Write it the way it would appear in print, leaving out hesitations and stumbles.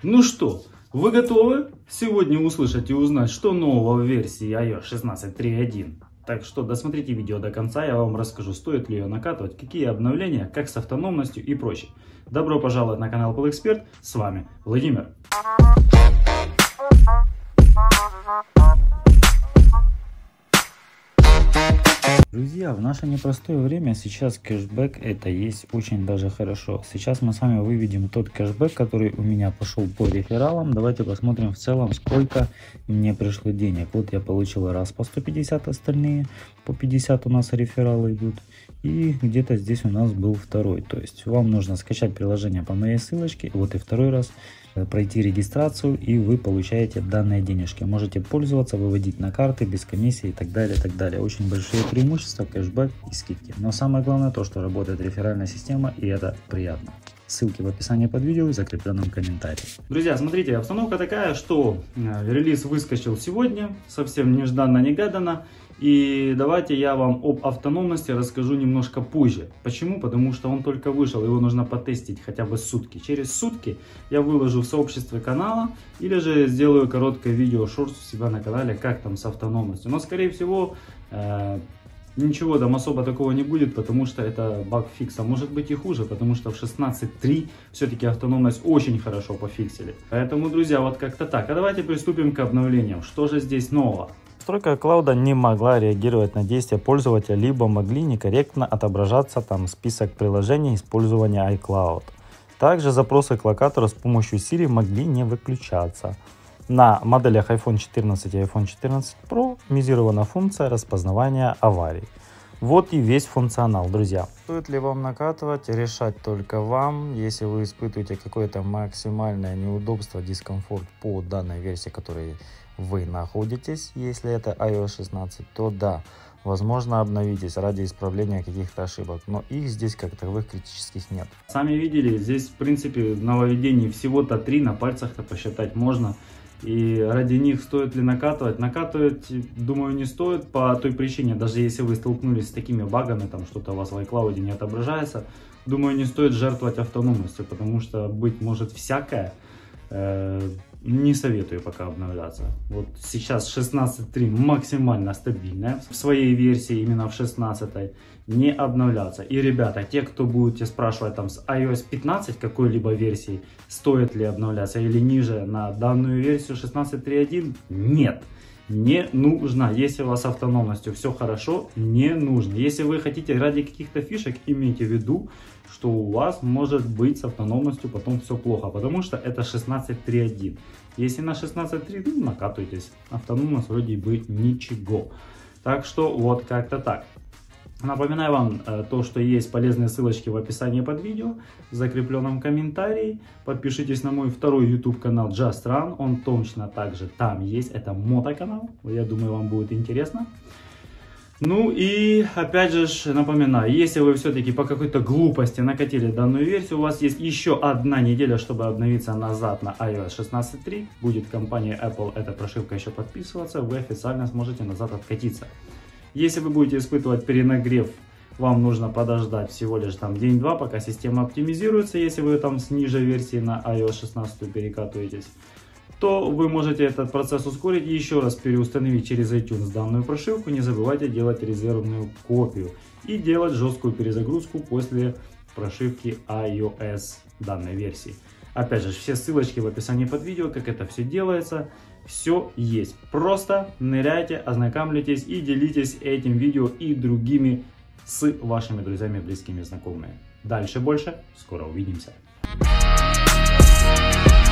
Ну что, вы готовы сегодня услышать и узнать, что нового в версии iOS 16.3.1? Так что досмотрите видео до конца, я вам расскажу, стоит ли ее накатывать, какие обновления, как с автономностью и прочее. Добро пожаловать на канал Apple Expert, с вами Владимир. Друзья, в наше непростое время сейчас кэшбэк это есть очень даже хорошо. Сейчас мы с вами выведем тот кэшбэк, который у меня пошел по рефералам. Давайте посмотрим в целом, сколько мне пришло денег. Вот я получил раз по 150, остальные по 50 у нас рефералы идут. И где-то здесь у нас был второй. То есть вам нужно скачать приложение по моей ссылочке. Вот и второй раз пройти регистрацию, и вы получаете данные денежки. Можете пользоваться, выводить на карты без комиссии и так далее, так далее. Очень большие преимущества, кэшбэк и скидки. Но самое главное то, что работает реферальная система, и это приятно. Ссылки в описании под видео и в закрепленном комментарии. Друзья, смотрите, обстановка такая, что релиз выскочил сегодня, совсем нежданно-негаданно. И давайте я вам об автономности расскажу немножко позже. Почему? Потому что он только вышел, его нужно потестить хотя бы сутки. Через сутки я выложу в сообществе канала или же сделаю короткое видео шорт у себя на канале, как там с автономностью. Но скорее всего ничего там особо такого не будет, потому что это баг фикса. Может быть и хуже, потому что в 16.3 все-таки автономность очень хорошо пофиксили. Поэтому, друзья, вот как-то так. А давайте приступим к обновлениям. Что же здесь нового? Настройка клауда не могла реагировать на действия пользователя, либо могли некорректно отображаться там список приложений использования iCloud. Также запросы к локатору с помощью Siri могли не выключаться. На моделях iPhone 14 и iPhone 14 Pro минимизирована функция распознавания аварий. Вот и весь функционал, друзья. Стоит ли вам накатывать, решать только вам. Если вы испытываете какое-то максимальное неудобство, дискомфорт по данной версии, которой вы находитесь, если это iOS 16, то да, возможно, обновитесь ради исправления каких-то ошибок, но их здесь как таковых критических нет. Сами видели, здесь в принципе нововведений всего-то 3, на пальцах-то посчитать можно. И ради них стоит ли накатывать? Накатывать, думаю, не стоит по той причине, даже если вы столкнулись с такими багами, там что-то у вас в iCloud не отображается, думаю, не стоит жертвовать автономностью, потому что быть может всякое. Не советую пока обновляться. Вот сейчас 16.3 максимально стабильная в своей версии, именно в 16 не обновляться. И ребята, те, кто будете спрашивать там с iOS 15 какой-либо версии, стоит ли обновляться или ниже на данную версию 16.3.1, нет. Не нужно. Если у вас с автономностью все хорошо, не нужно. Если вы хотите ради каких-то фишек, имейте в виду, что у вас может быть с автономностью потом все плохо, потому что это 16.3.1. Если на 16.3, ну, накатывайтесь. Автономность вроде бы ничего. Так что вот как-то так. Напоминаю вам то, что есть полезные ссылочки в описании под видео, в закрепленном комментарии. Подпишитесь на мой второй YouTube канал Just Run, он точно также там есть, это мотоканал, я думаю, вам будет интересно. Ну и опять же напоминаю, если вы все-таки по какой-то глупости накатили данную версию, у вас есть еще одна неделя, чтобы обновиться назад на iOS 16.3. Будет компания Apple эта прошивка еще подписываться, вы официально сможете назад откатиться. Если вы будете испытывать перенагрев, вам нужно подождать всего лишь там день-два, пока система оптимизируется, если вы там с ниже версии на iOS 16 перекатываетесь, то вы можете этот процесс ускорить и еще раз переустановить через iTunes данную прошивку. Не забывайте делать резервную копию и делать жесткую перезагрузку после прошивки iOS данной версии. Опять же, все ссылочки в описании под видео, как это все делается. Все есть. Просто ныряйте, ознакомьтесь и делитесь этим видео и другими с вашими друзьями, близкими, знакомыми. Дальше больше. Скоро увидимся.